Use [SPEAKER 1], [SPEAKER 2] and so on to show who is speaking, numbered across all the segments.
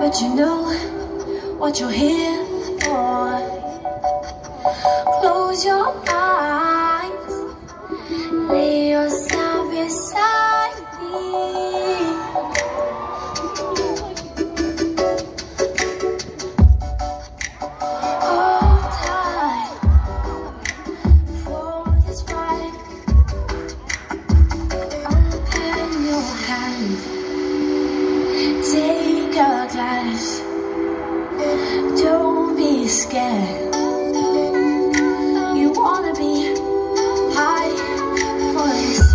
[SPEAKER 1] but you know what you're here for. Close your eyes, lay yourself beside me. Hold tight for this ride. Open your hand, take a glass. Don't be scared. You wanna be high for this.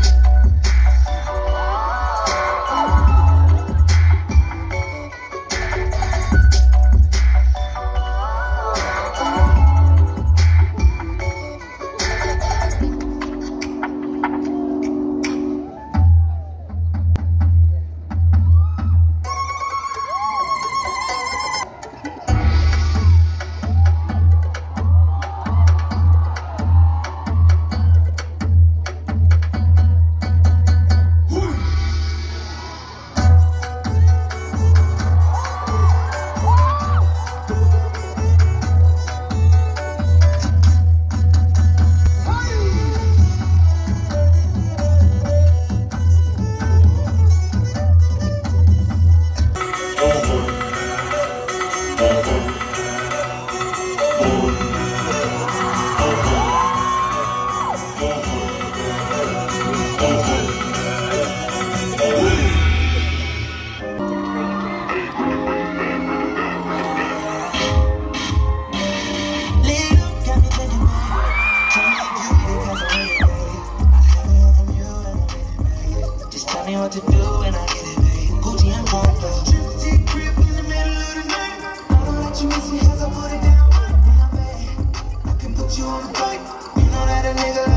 [SPEAKER 2] Tell me what to do when I get it, babe. Gucci and Prada. Trip crib in the middle of the night. I don't let you miss me as I put it down. When I'm bad, I can put you on the bike. You know that a nigga